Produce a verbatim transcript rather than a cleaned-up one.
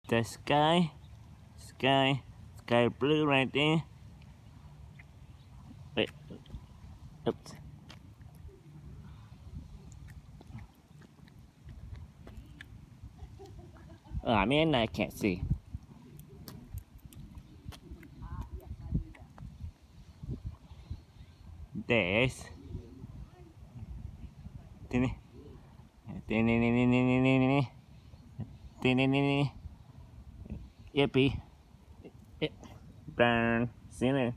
the sky, sky, sky blue right there. Wait, oops. Oh, I mean, I can't see. There's Tini. Tini, tini, tini, tini, tini, tini. Yippee. Burn. See you later.